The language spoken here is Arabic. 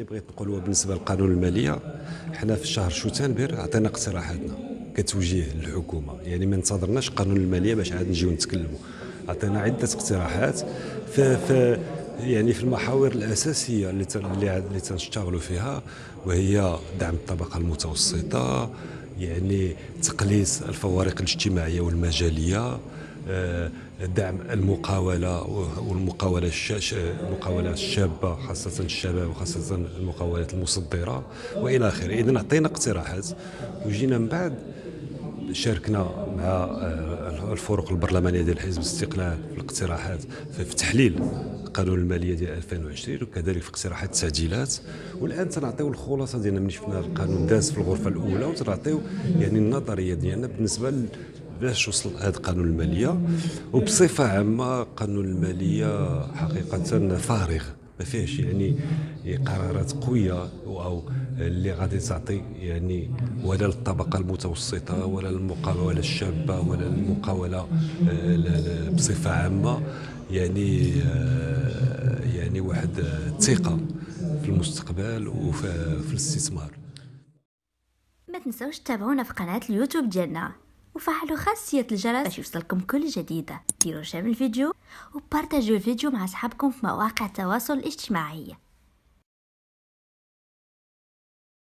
اللي بغيت نقولوا بالنسبه للقانون الماليه، حنا في شهر شتنبر عطينا اقتراحاتنا كتوجيه للحكومه، يعني ما انتظرناش قانون الماليه باش عاد نجيو نتكلموا. عطينا عده اقتراحات في يعني في المحاور الاساسيه اللي تنشتغلوا فيها، وهي دعم الطبقه المتوسطه، يعني تقليص الفوارق الاجتماعيه والمجاليه، دعم المقاولة والمقاولة المقاولة الشابة، خاصة الشباب وخاصة المقاولات المصدرة وإلى آخره. إذن عطينا اقتراحات وجينا من بعد شاركنا مع الفرق البرلمانية ديال حزب الاستقلال في الاقتراحات في تحليل قانون المالية ديال 2020 وكذلك في اقتراحات التعديلات. والآن تنعطيو الخلاصة ديالنا من شفنا القانون داز في الغرفة الأولى، وتنعطيو يعني النظرية ديالنا بالنسبة باش وصل هذا قانون الماليه. وبصفه عامه قانون الماليه حقيقه فارغ، ما فيهش يعني قرارات قويه او اللي غادي تعطي يعني ولا للطبقه المتوسطه ولا للمقاوله الشابه ولا للمقاوله بصفه عامه، يعني يعني واحد الثقه في المستقبل وفي الاستثمار. ما تنسوش تتابعونا في قناة اليوتيوب ديالنا وفعلوا خاصية الجرس باش يوصلكم كل جديدة. ديروا شير الفيديو وبارتاجوا الفيديو مع اصحابكم في مواقع التواصل الاجتماعي.